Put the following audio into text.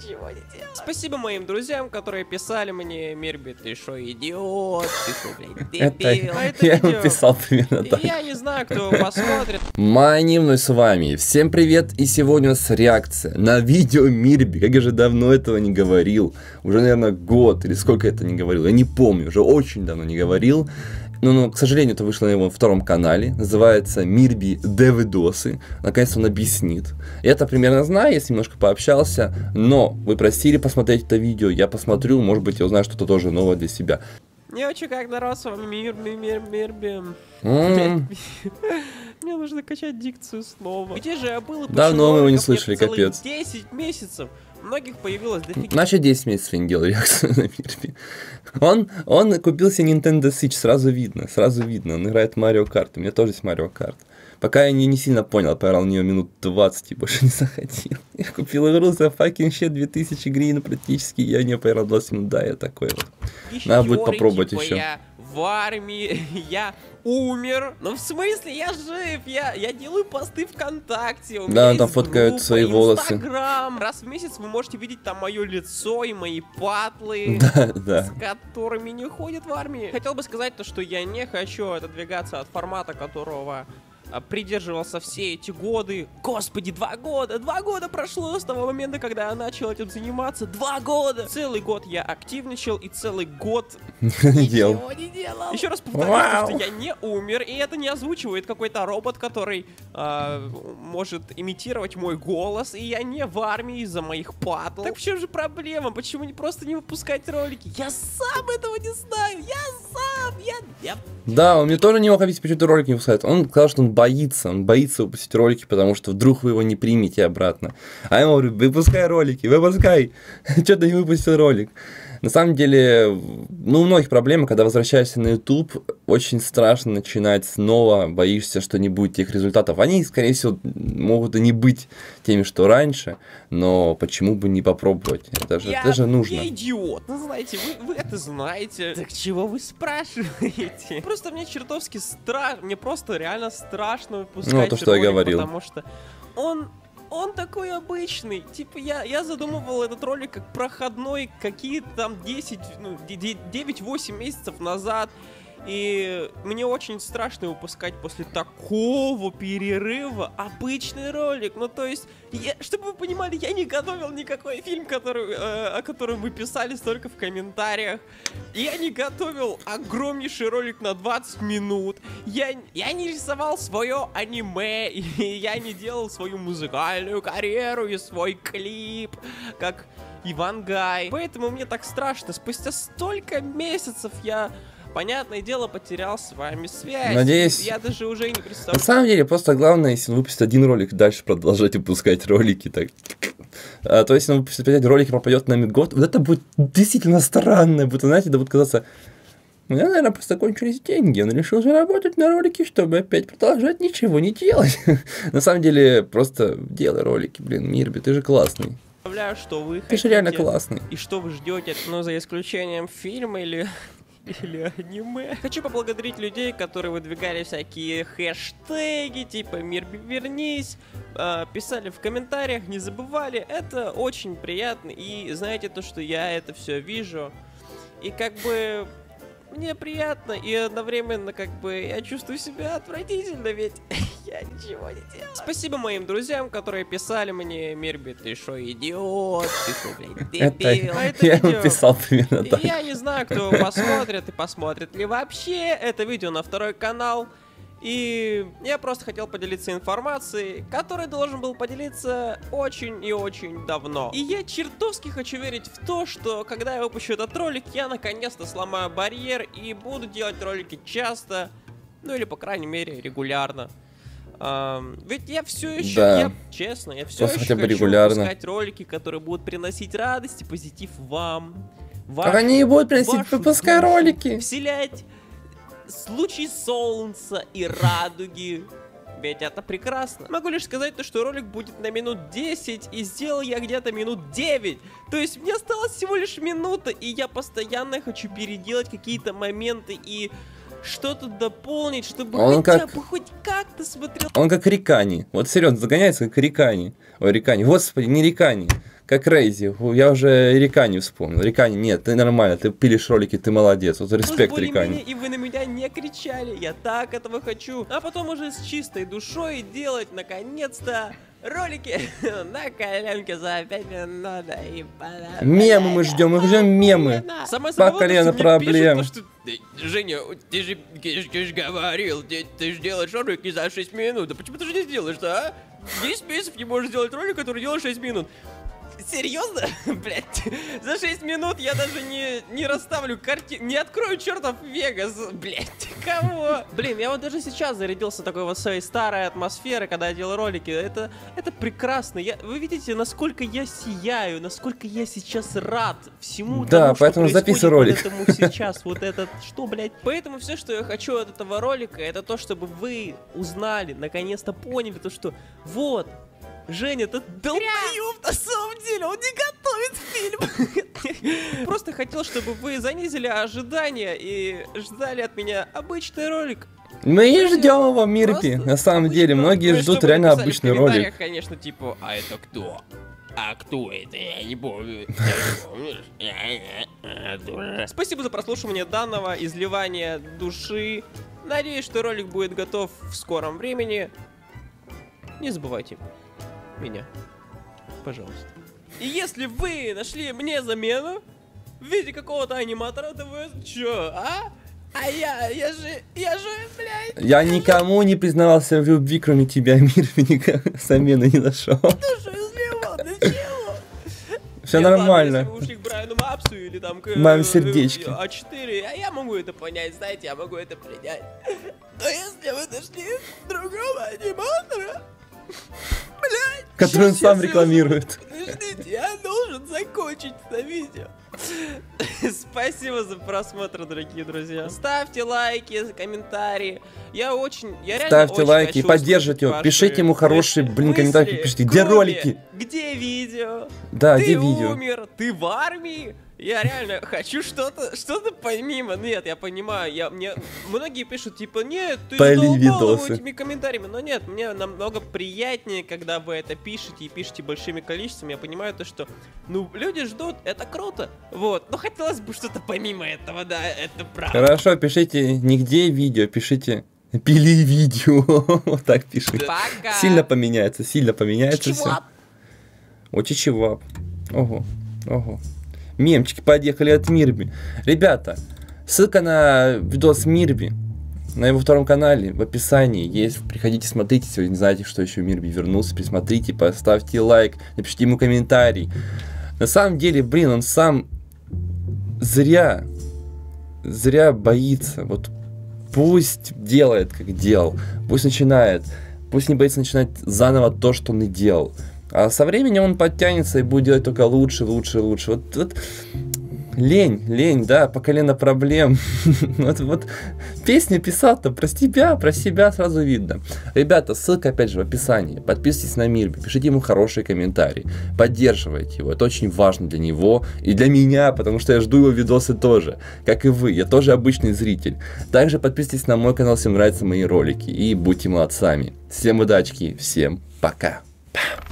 ничего не делал. Спасибо моим друзьям, которые писали мне: Мирби, ты шо, идиот? Ты шо, блядь, дебил? Я ему писал примерно так. Я не знаю, кто посмотрит. Манимный с вами. Всем привет, и сегодня у нас реакция на видео Мирби. Как я же давно этого не говорил. Уже, наверное, год или сколько я это не говорил. Я не помню, уже очень давно не говорил. Но, к сожалению, это вышло на его втором канале. Называется Мирби Девидосы. Наконец-то он объяснит. Я-то примерно знаю, я с ним немножко пообщался. Но вы просили посмотреть это видео. Я посмотрю, может быть, я узнаю что-то тоже новое для себя. Не очень как народ с вами Мирби. Мне нужно качать дикцию снова. Где же я был? Давно мы его не слышали, капец. 10 месяцев. У многих появилось дофига. Значит, 10 месяцев я не делал реакцию на Мирби. Он купил себе Nintendo Switch, сразу видно. Он играет в Mario Kart. У меня тоже есть Mario Kart. Пока я не сильно понял, поиграл в нее минут 20 и больше не захотел. Я купил игру за fucking shit 2000 гривен практически, я в нее поиграл 20 минут, да, я такой вот. Надо будет попробовать еще. Я в армии, я умер. Ну в смысле, я жив, я делаю посты ВКонтакте. У меня он там фоткает свои волосы. Инстаграм. Раз в месяц вы можете видеть там мое лицо и мои патлы, да. с которыми не ходят в армии. Хотел бы сказать то, что я не хочу отодвигаться от формата, которого придерживался все эти годы. Господи, 2 года! 2 года прошло с того момента, когда я начал этим заниматься. 2 года! Целый год я активничал и целый год ничего не делал. Еще раз повторяю, что я не умер, и это не озвучивает какой-то робот, который может имитировать мой голос, и я не в армии из-за моих патл. Так в чем же проблема? Почему не просто не выпускать ролики? Я сам этого не знаю! Да, он мне тоже не мог объяснить, почему ты ролик не выпускает. Он сказал, что он боится выпустить ролики, потому что вдруг вы его не примете обратно. А я ему говорю: выпускай ролики, выпускай. Что ты не выпустил ролик? На самом деле, у многих проблемы, когда возвращаешься на YouTube, очень страшно начинать снова, боишься, что не будет тех результатов. Они, скорее всего, могут и не быть теми, что раньше, но почему бы не попробовать? Это же нужно. Я идиот. Ну, знаете, вы это знаете. Так чего вы спрашиваете? Просто мне чертовски страшно, мне просто реально страшно выпускать ролик, что я говорил. Потому что он такой обычный. Типа, я задумывал этот ролик как проходной какие-то там 9-8 месяцев назад. И мне очень страшно выпускать после такого перерыва обычный ролик. Ну, то есть, чтобы вы понимали, я не готовил никакой фильм, о котором вы писали столько в комментариях. Я не готовил огромнейший ролик на 20 минут. Я не рисовал свое аниме. И я не делал свою музыкальную карьеру и свой клип, как Иван Гай. Поэтому мне так страшно. Спустя столько месяцев я... Понятное дело, потерял с вами связь. Надеюсь. Я даже уже и не представляю. На самом деле, просто главное, если он выпустит один ролик, дальше продолжать выпускать ролики. Так. То есть, если он выпустит 5 ролики, пропадет на год, вот это будет действительно странно. Будет, знаете, это будет казаться... У меня, наверное, просто кончились деньги. Он решил заработать на ролики, чтобы опять продолжать ничего не делать. На самом деле, просто делай ролики, блин, Мирби, ты же классный. Что вы ты же реально классный. И что вы ждете, ну, за исключением фильма или аниме. Хочу поблагодарить людей, которые выдвигали всякие хэштеги, типа «Мирби, вернись», писали в комментариях, не забывали. Это очень приятно, и знаете то, что я это все вижу, и как бы мне приятно, и одновременно как бы я чувствую себя отвратительно, ведь я ничего не делал. Спасибо моим друзьям, которые писали мне: Мирби, ты шо, идиот? Ты шо, блядь, дебил? Я ему писал примерно так. Я не знаю, кто посмотрит и посмотрит ли вообще это видео на второй канал. И я просто хотел поделиться информацией, которой должен был поделиться очень и очень давно. И я чертовски хочу верить в то, что когда я выпущу этот ролик, я наконец-то сломаю барьер и буду делать ролики часто, ну или по крайней мере регулярно. Ведь я все еще, я честно, я все еще хочу выпускать ролики, которые будут приносить радость и позитив вам. Они будут приносить, выпускай ролики. Вселять случай солнца и радуги. Ведь это прекрасно. Могу лишь сказать то, что ролик будет на минут 10, и сделал я где-то минут 9. То есть мне осталось всего лишь минута, и я постоянно хочу переделать какие-то моменты и что-то дополнить, чтобы хотя бы хоть как-то смотрел. Он как Рикани. Вот серьезно, загоняется как Рикани. Ой, Рикани. Господи, не Рикани. как Рейзи. Я уже Рикани вспомнил. Рикани, нет, ты нормально, ты пилишь ролики, ты молодец. Вот респект, Рикани. И вы на меня не кричали, я так этого хочу. А потом уже с чистой душой делать, наконец-то, ролики на коленке за 5 минут. Мемы мы ждем мемы. Самое По колено проблем. Женя, ты же говорил, ты же делаешь ролики за 6 минут. А почему ты же не сделаешь, а? 10 месяцев не можешь сделать ролик, который делает 6 минут. Серьезно? Блять, за 6 минут я даже не расставлю картину, не открою чертов Вегас, блять, кого? Блин, я вот даже сейчас зарядился такой вот своей старой атмосферы, когда я делал ролики, это прекрасно, вы видите, насколько я сияю, насколько я сейчас рад всему тому, поэтому что записывай ролик. Вот этому сейчас, вот этот, что, блять, поэтому все, что я хочу от этого ролика, это то, чтобы вы узнали, наконец-то поняли то, что вот, Женя, это долбоёб, на самом деле, он не готовит фильм. Просто хотел, чтобы вы занизили ожидания и ждали от меня обычный ролик. Мы и ждем его, Мирби. На самом деле, многие ждут реально обычный ролик. Конечно, типа, а это кто? А кто это? Я не помню. Спасибо за прослушивание данного изливания души. Надеюсь, что ролик будет готов в скором времени. Не забывайте меня, пожалуйста. И если вы нашли мне замену в виде какого-то аниматора, то вы чё, а? А я же, блядь... Я никому не признавался в любви, кроме тебя, Мирби, никакой замены не нашел. Душу изливал, да чего? Все нормально. Ладно, если вы ушли к Брайану Мапсу или там к... Маме сердечки. А4, а я могу это понять, знаете, я могу это принять. Но если вы нашли другого аниматора... Блядь, который он сам рекламирует. Подождите, я должен закончить это видео. Спасибо за просмотр, дорогие друзья. Ставьте лайки, комментарии. Я реально ставьте очень лайки и хочу поддержите его. Пишите ему хорошие, комментарии. Пишите, где ролики? Где видео? Да, ты где видео? Умер, ты в армии? Я реально хочу что-то помимо. Нет, я понимаю, мне многие пишут, типа, нет, ты задолбал этими комментариями. Но нет, мне намного приятнее, когда вы это пишете и пишете большими количествами. Я понимаю то, что, ну, люди ждут, это круто. Вот, но хотелось бы что-то помимо этого, да, это правда. Хорошо, пишите нигде видео, пишите пили видео. Вот так пишите. Пока. Сильно поменяется все. О, чичевап. Ого, ого. Мемчики подъехали от Мирби. Ребята, ссылка на видос Мирби на его втором канале в описании есть. Приходите, смотрите, если вы не знаете, что еще Мирби вернулся. Присмотрите, поставьте лайк, напишите ему комментарий. На самом деле, блин, он сам зря боится. Вот пусть делает, как делал. Пусть начинает. Пусть не боится начинать заново то, что он и делал. А со временем он подтянется и будет делать только лучше. Вот лень, да, по колено проблем. вот песню писал-то про себя сразу видно. Ребята, ссылка опять же в описании. Подписывайтесь на Мирби, пишите ему хорошие комментарии, поддерживайте его. Это очень важно для него и для меня, потому что я жду его видосы тоже, как и вы. Я тоже обычный зритель. Также подписывайтесь на мой канал, если вам нравятся мои ролики, и будьте молодцами. Всем удачки, всем пока.